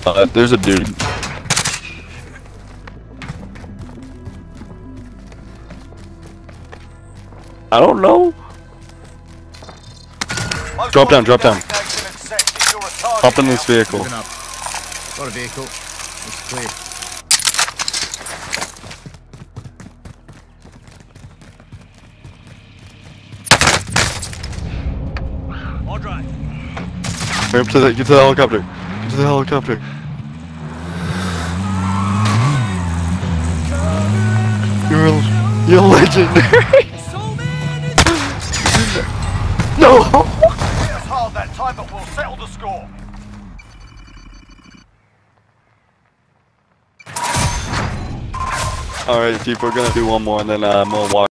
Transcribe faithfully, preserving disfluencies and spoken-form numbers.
Uh, there's a dude. I don't know. Drop down, drop down. Hop in this vehicle. Got a vehicle. It's clear. All right. Get to the, get to the helicopter. Get to the helicopter. You're a, you're a legendary. No. Hit us hard that time, but we'll settle the score. Alright, Chief, we're gonna do one more and then uh, we'll walk.